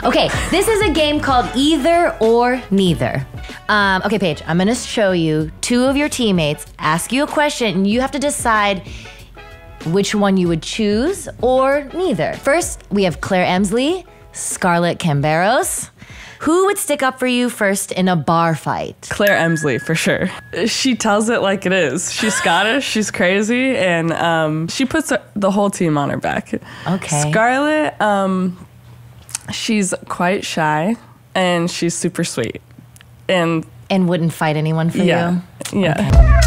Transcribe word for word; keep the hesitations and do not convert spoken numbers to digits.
Okay, this is a game called Either or Neither. Um, okay, Paige, I'm gonna show you two of your teammates, ask you a question, and you have to decide which one you would choose or neither. First, we have Claire Emsley, Scarlett Camberos. Who would stick up for you first in a bar fight? Claire Emsley, for sure. She tells it like it is. She's Scottish, she's crazy, and um, she puts the whole team on her back. Okay. Scarlett, um, she's quite shy, and she's super sweet. And And wouldn't fight anyone for yeah, you? yeah. Okay.